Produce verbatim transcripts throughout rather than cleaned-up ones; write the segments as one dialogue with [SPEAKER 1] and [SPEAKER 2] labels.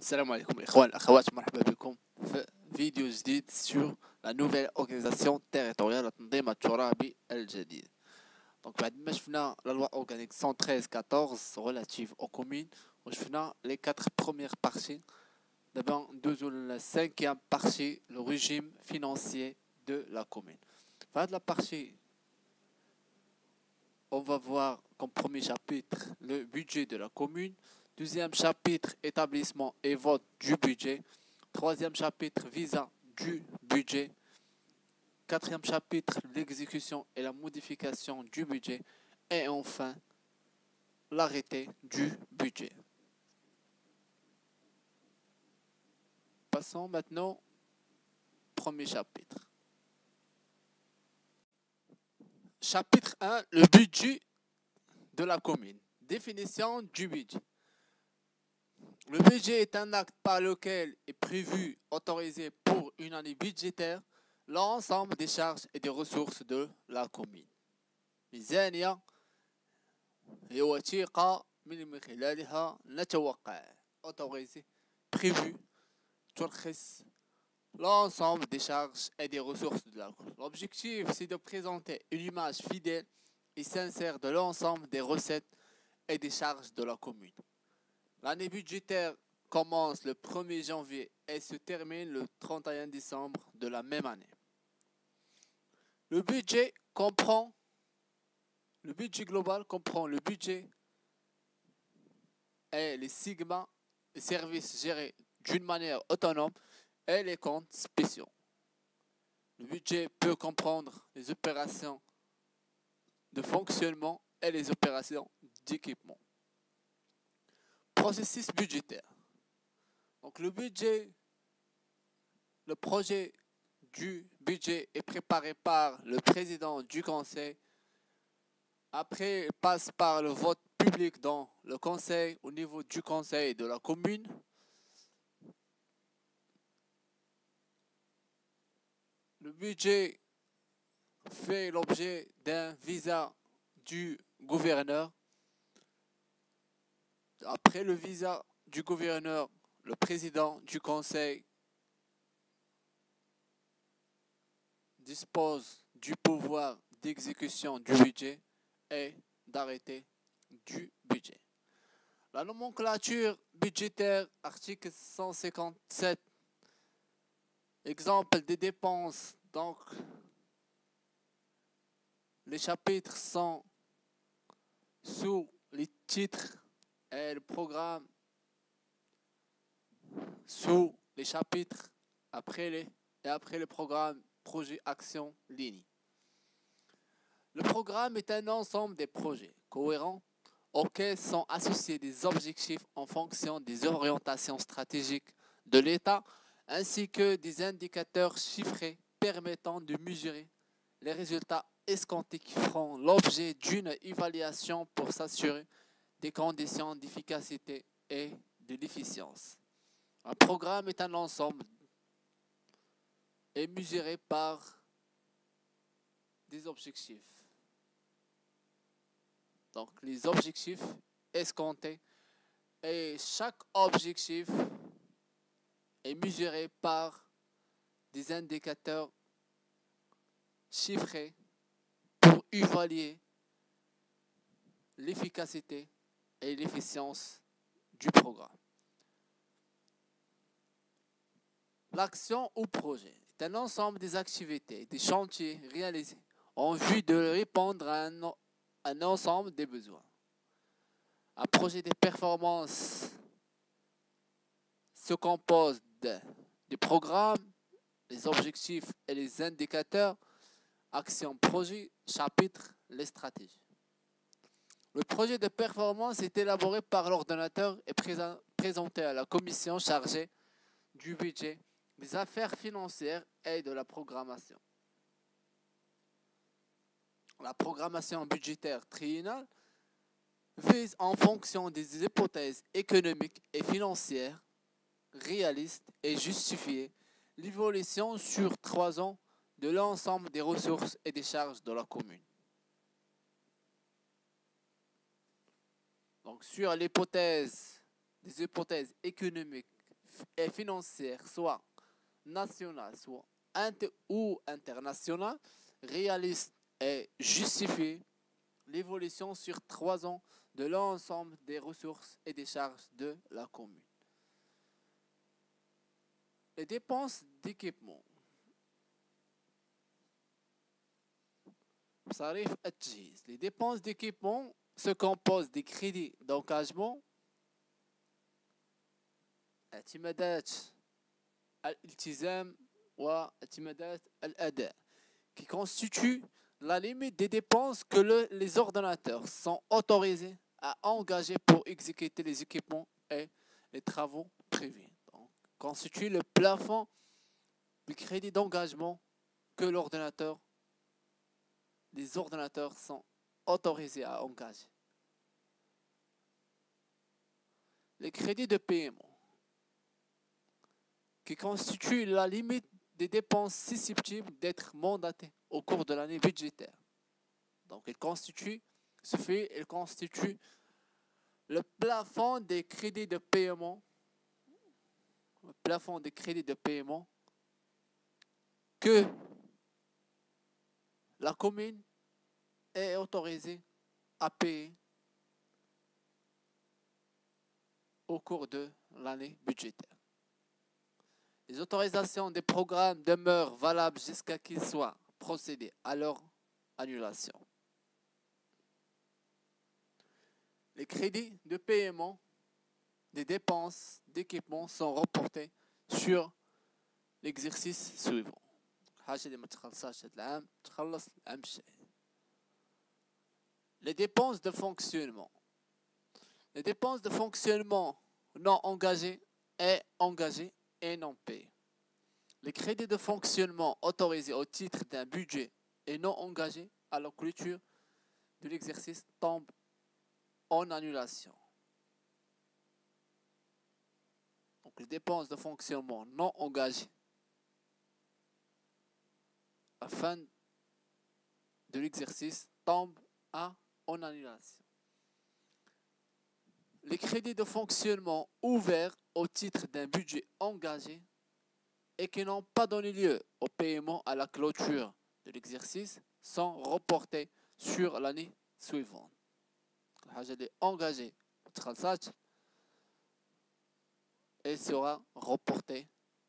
[SPEAKER 1] السلام عليكم إخوان الأخوات، مرحبا بكم في فيديو جديد sur la nouvelle organisation territoriale التنظيم الترابي الجديد. Donc بعد ما شفنا la loi organique cent treize quatorze relative aux communes وشفنا les quatre premières parties, d'abord ندوزو la cinquième partie, le régime financier de la commune. في هاد la partie on va voir comme premier chapitre le budget de la commune. Deuxième chapitre, établissement et vote du budget. Troisième chapitre, visa du budget. Quatrième chapitre, l'exécution et la modification du budget. Et enfin, l'arrêté du budget. Passons maintenant au premier chapitre. Chapitre un, le budget de la commune. Définition du budget. Le budget est un acte par lequel est prévu, autorisé pour une année budgétaire, l'ensemble des charges et des ressources de la commune. ميزانية هي وثيقة من خلالها نتوقع autorisé, prévu, ترخص l'ensemble des charges et des ressources de la commune. L'objectif, c'est de présenter une image fidèle et sincère de l'ensemble des recettes et des charges de la commune. L'année budgétaire commence le premier janvier et se termine le trente et un décembre de la même année. Le budget comprend, le budget global comprend le budget et les sigma, les services gérés d'une manière autonome et les comptes spéciaux. Le budget peut comprendre les opérations de fonctionnement et les opérations d'équipement. Processus budgétaire. Donc le budget, le projet du budget est préparé par le président du conseil. Après, il passe par le vote public dans le conseil, au niveau du conseil de la commune. Le budget fait l'objet d'un visa du gouverneur. Après le visa du gouverneur, le président du conseil dispose du pouvoir d'exécution du budget et d'arrêté du budget. La nomenclature budgétaire, article cent cinquante-sept, exemple des dépenses. Donc, les chapitres sont sous les titres et le programme sous les chapitres après les, et après le programme projet action ligne. Le programme est un ensemble des projets cohérents auxquels sont associés des objectifs en fonction des orientations stratégiques de l'État ainsi que des indicateurs chiffrés permettant de mesurer les résultats escomptés qui feront l'objet d'une évaluation pour s'assurer des conditions d'efficacité et de l'efficience. Un programme est un ensemble et mesuré par des objectifs. Donc les objectifs escomptés et chaque objectif est mesuré par des indicateurs chiffrés pour évaluer l'efficacité et l'efficience du programme. L'action ou projet est un ensemble des activités et des chantiers réalisés en vue de répondre à un, un ensemble des besoins. Un projet de performance se compose de, des programmes, les objectifs et les indicateurs, action projet, chapitre, les stratégies. Le projet de performance est élaboré par l'ordonnateur et présent, présenté à la commission chargée du budget, des affaires financières et de la programmation. La programmation budgétaire triennale vise en fonction des hypothèses économiques et financières réalistes et justifiées l'évolution sur trois ans de l'ensemble des ressources et des charges de la commune. Donc sur l'hypothèse des hypothèses économiques et financières, soit nationales, soit inter ou internationales, réalise et justifie l'évolution sur trois ans de l'ensemble des ressources et des charges de la commune. Les dépenses d'équipement. Les dépenses d'équipement se composent des crédits d'engagement, اعتمادات الالتزام واعتمادات الأداء, qui constituent la limite des dépenses que le, les ordonnateurs sont autorisés à engager pour exécuter les équipements et les travaux prévus. Donc, constitue le plafond du crédit d'engagement que l'ordonnateur, les ordonnateurs sont autorisés à engager. Les crédits de paiement, qui constituent la limite des dépenses susceptibles d'être mandatées au cours de l'année budgétaire. Donc, il constitue, ce fait, il constitue le plafond des crédits de paiement, le plafond des crédits de paiement que la commune est autorisée à payer au cours de l'année budgétaire. Les autorisations des programmes demeurent valables jusqu'à qu'ils soient procédés à leur annulation. Les crédits de paiement des dépenses d'équipement sont reportés sur l'exercice suivant. Les dépenses de fonctionnement. Les dépenses de fonctionnement non engagées et engagées et non payées. Les crédits de fonctionnement autorisés au titre d'un budget et non engagés à la clôture de l'exercice tombent en annulation. Donc les dépenses de fonctionnement non engagées à la fin de l'exercice tombent à, en annulation. Les crédits de fonctionnement ouverts au titre d'un budget engagé et qui n'ont pas donné lieu au paiement à la clôture de l'exercice sont reportés sur l'année suivante. الحاجة اللي engagée وتخلصات elle sera reportée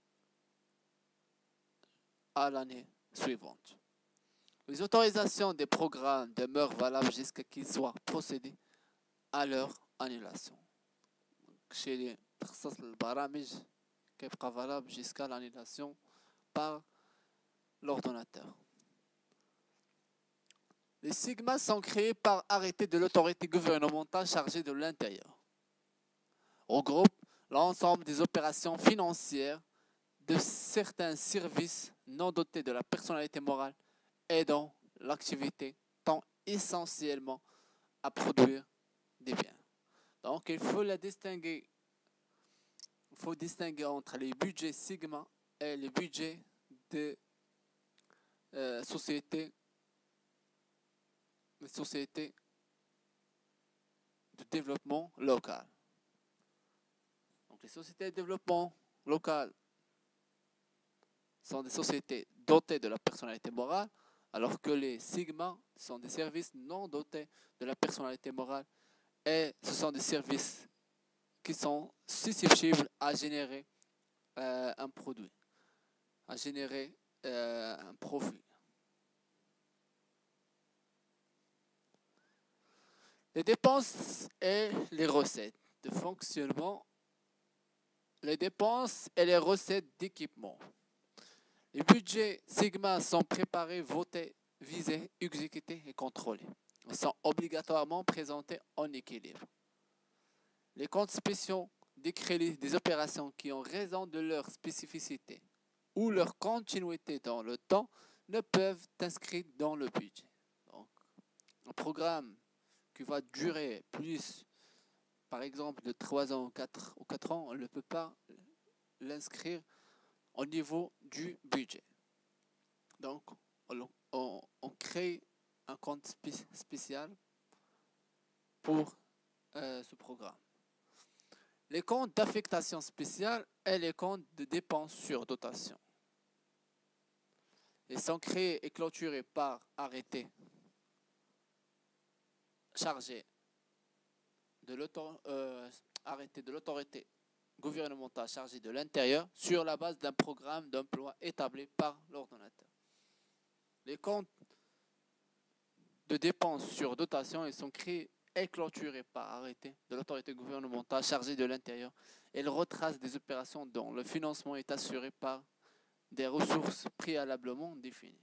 [SPEAKER 1] à l'année suivante. Les autorisations des programmes demeurent valables jusqu'à qu'ils soient procédés à leur annulation. Chez les تخصص البرامج كيبقى valable jusqu'à l'annulation par l'ordonnateur. Les sigmas sont créés par arrêté de l'autorité gouvernementale chargée de l'intérieur. Regroupe l'ensemble des opérations financières de certains services non dotés de la personnalité morale et dont l'activité tend essentiellement à produire des biens. Donc il faut la distinguer, il faut distinguer entre les budgets Sigma et les budgets de euh, sociétés, les sociétés de développement local. Donc les sociétés de développement local sont des sociétés dotées de la personnalité morale, alors que les Sigma sont des services non dotés de la personnalité morale et ce sont des services qui sont susceptibles à générer euh, un produit, à générer euh, un profit. Les dépenses et les recettes de fonctionnement, les dépenses et les recettes d'équipement. Les budgets Sigma sont préparés, votés, visés, exécutés et contrôlés. Ils sont obligatoirement présentés en équilibre. Les comptes spéciaux décrit des opérations qui ont raison de leur spécificité ou leur continuité dans le temps ne peuvent être inscrites dans le budget. Donc, un programme qui va durer plus, par exemple, de trois ans ou quatre, ou quatre ans, on ne peut pas l'inscrire au niveau du budget. Donc, on, on, on crée un compte spécial pour euh, ce programme. les comptes d'affectation spéciale et les comptes de dépenses sur dotation. Ils sont créés et clôturés par arrêté chargé de l'autor- euh, arrêté de l'autorité gouvernementale chargée de l'intérieur sur la base d'un programme d'emploi établi par l'ordonnateur. Les comptes de dépenses sur dotation, ils sont créés et clôturés par arrêté de l'autorité gouvernementale chargée de l'intérieur. Ils retracent des opérations dont le financement est assuré par des ressources préalablement définies.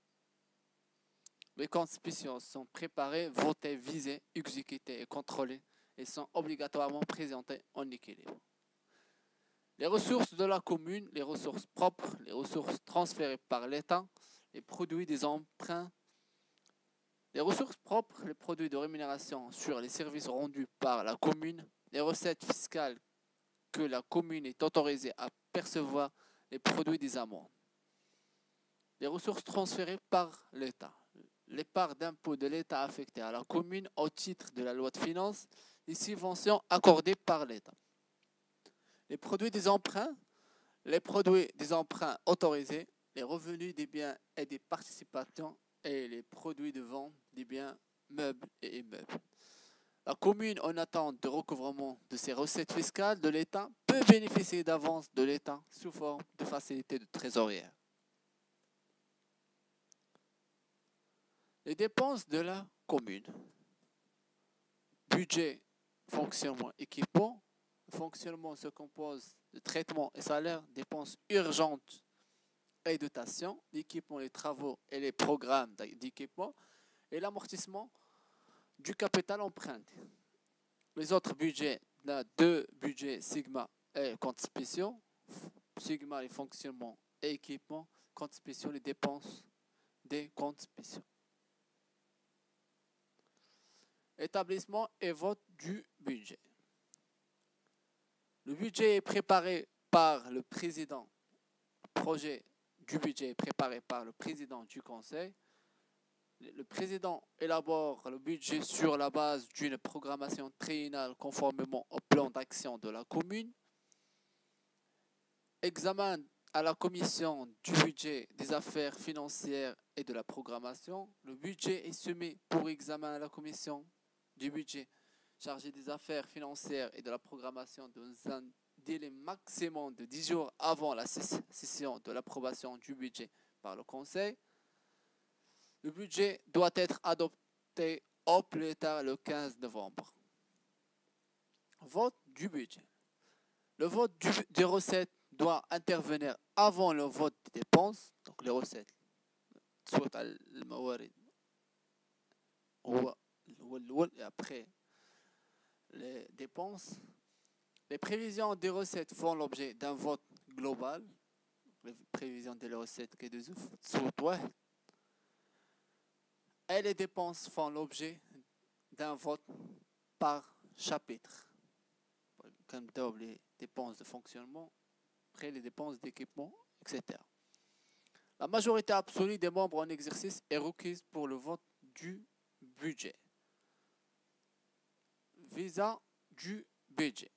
[SPEAKER 1] Les comptes spéciaux sont préparés, votés, visés, exécutés et contrôlés et sont obligatoirement présentés en équilibre. Les ressources de la commune, les ressources propres, les ressources transférées par l'État, les produits des emprunts, les ressources propres, les produits de rémunération sur les services rendus par la commune, les recettes fiscales que la commune est autorisée à percevoir, les produits des amendes. Les ressources transférées par l'État, les parts d'impôt de l'État affectées à la commune au titre de la loi de finances, les subventions accordées par l'État. Les produits des emprunts, les produits des emprunts autorisés, les revenus des biens et des participations et les produits de vente des biens meubles et immeubles. La commune, en attente de recouvrement de ses recettes fiscales de l'État, peut bénéficier d'avances de l'État sous forme de facilités de trésorière. Les dépenses de la commune. Budget, fonctionnement, équipement. Le fonctionnement se compose de traitement et salaire, dépenses urgentes et dotations, l'équipement, les travaux et les programmes d'équipement, et l'amortissement du capital emprunté. Les autres budgets, là, deux budgets Sigma et comptes spéciaux. Sigma, les fonctionnements et équipements, comptes spéciaux, les dépenses des comptes spéciaux. Établissement et vote du budget. Le budget est préparé par le président. Le projet du budget est préparé par le président du conseil. Le président élabore le budget sur la base d'une programmation triennale conformément au plan d'action de la commune. Examen à la commission du budget, des affaires financières et de la programmation. Le budget est soumis pour examen à la commission du budget chargée des affaires financières et de la programmation dans un délai maximum de dix jours avant la session de l'approbation du budget par le conseil. Le budget doit être adopté au plus tard le quinze novembre. Vote du budget. Le vote du, des recettes doit intervenir avant le vote des dépenses. Donc les recettes, soit et après les dépenses. Les prévisions des recettes font l'objet d'un vote global. Les prévisions des recettes que de et les dépenses font l'objet d'un vote par chapitre. Comme d'abord les dépenses de fonctionnement, après les dépenses d'équipement, et cetera. La majorité absolue des membres en exercice est requise pour le vote du budget. Visa du budget.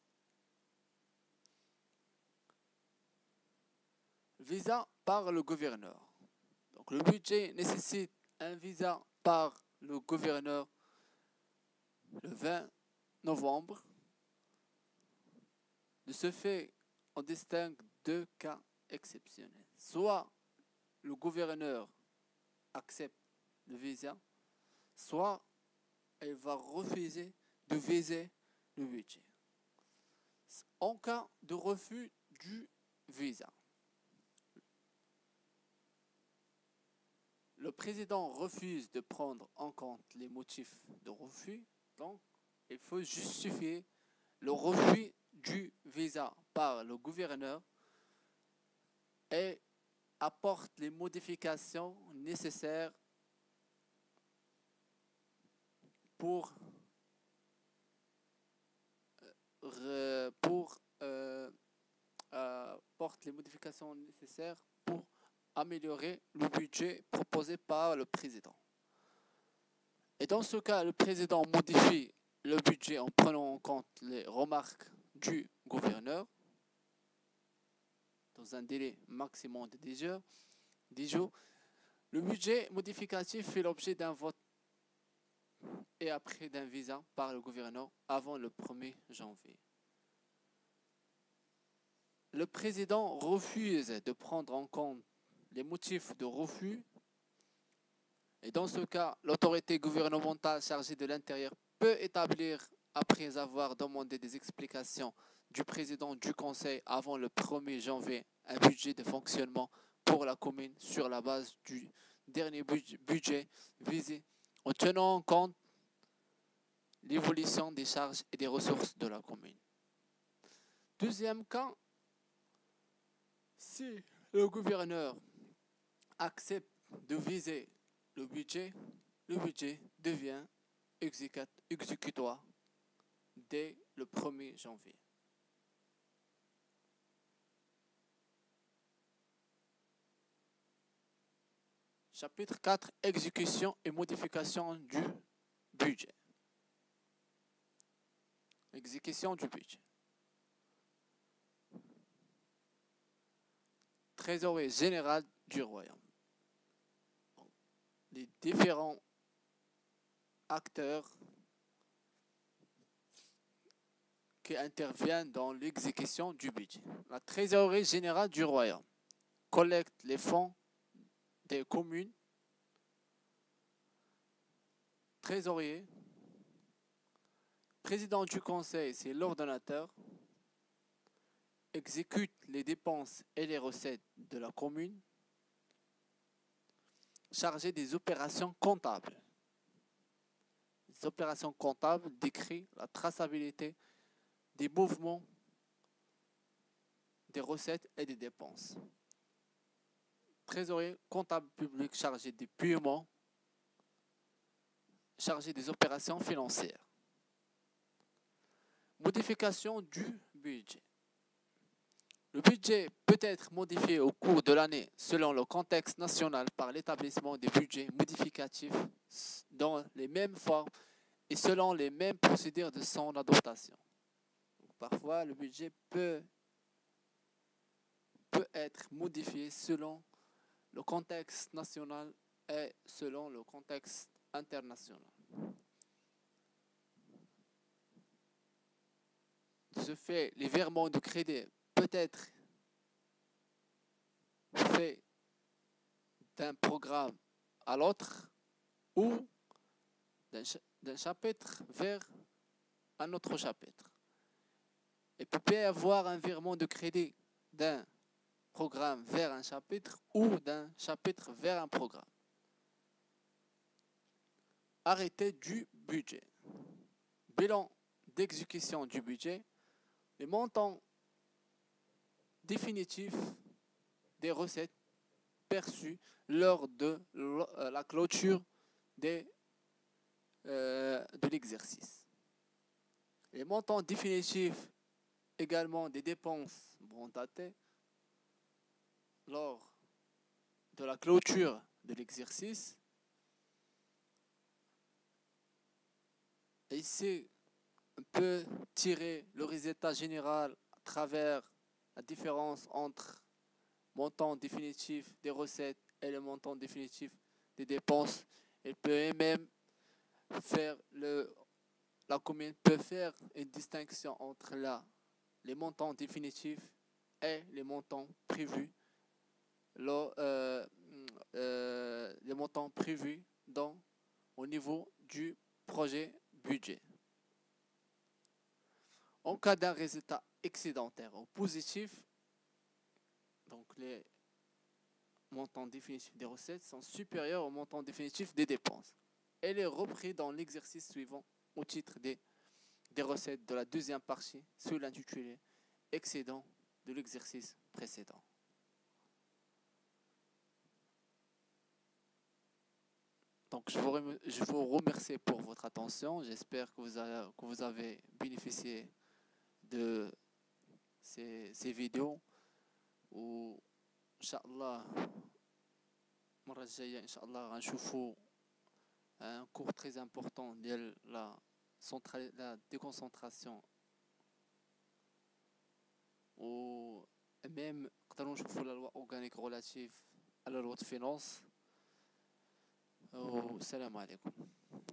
[SPEAKER 1] Visa par le gouverneur. Donc le budget nécessite un visa par le gouverneur le vingt novembre. De ce fait, on distingue deux cas exceptionnels. Soit le gouverneur accepte le visa, soit il va refuser de viser le budget. En cas de refus du visa, le président refuse de prendre en compte les motifs de refus, donc il faut justifier le refus du visa par le gouverneur et apporte les modifications nécessaires pour, euh, pour euh, euh, porte les modifications nécessaires pour améliorer le budget proposé par le président. Et dans ce cas, le président modifie le budget en prenant en compte les remarques du gouverneur dans un délai maximum de dix heures, dix jours. Le budget modificatif fait l'objet d'un vote et après d'un visa par le gouverneur avant le premier janvier. Le président refuse de prendre en compte les motifs de refus et dans ce cas, l'autorité gouvernementale chargée de l'intérieur peut établir, après avoir demandé des explications du président du conseil avant le premier janvier, un budget de fonctionnement pour la commune sur la base du dernier budget visé en tenant compte l'évolution des charges et des ressources de la commune. Deuxième cas, si le gouverneur accepte de viser le budget, le budget devient exécutoire dès le premier janvier. Chapitre quatre, exécution et modification du budget. Exécution du budget. Trésorier général du royaume. Les différents acteurs qui interviennent dans l'exécution du budget. La trésorerie générale du royaume collecte les fonds des communes, trésorier, président du conseil, c'est l'ordonnateur, exécute les dépenses et les recettes de la commune, chargé des opérations comptables. Les opérations comptables décrivent la traçabilité des mouvements, des recettes et des dépenses. Trésorier comptable public chargé des paiements, chargé des opérations financières. Modification du budget. Le budget peut être modifié au cours de l'année selon le contexte national par l'établissement des budgets modificatifs dans les mêmes formes et selon les mêmes procédures de son adoption. Donc, parfois, le budget peut, peut être modifié selon le contexte national et selon le contexte international. De ce fait, les virements de crédit peut être fait d'un programme à l'autre ou d'un chapitre vers un autre chapitre. Il peut y avoir un virement de crédit d'un programme vers un chapitre ou d'un chapitre vers un programme. Arrêté du budget. Bilan d'exécution du budget. Les montants définitifs des recettes perçues lors de la clôture des, euh, de l'exercice. Les montants définitifs également des dépenses mandatées lors de la clôture de l'exercice. Et ici, on peut tirer le résultat général à travers la différence entre montant définitif des recettes et le montant définitif des dépenses. Elle peut même faire le, la commune peut faire une distinction entre là, les montants définitifs et les montants prévus, le, euh, euh, les montants prévus dans, au niveau du projet budget. En cas d'un résultat excédentaire ou positif, donc les montants définitifs des recettes sont supérieurs au montant définitif des dépenses. Elle est reprise dans l'exercice suivant au titre des, des recettes de la deuxième partie sous l'intitulé excédent de l'exercice précédent. Donc je vous, remercie, je vous remercie pour votre attention. J'espère que vous avez, que vous avez bénéficié de ces, ces vidéos. و ان شاء الله المره الجايه ان شاء الله غنشوفوا un cours très important ديال la la déconcentration و même نقدروا نشوفوا la loi organique relative à la loi de finances. والسلام عليكم.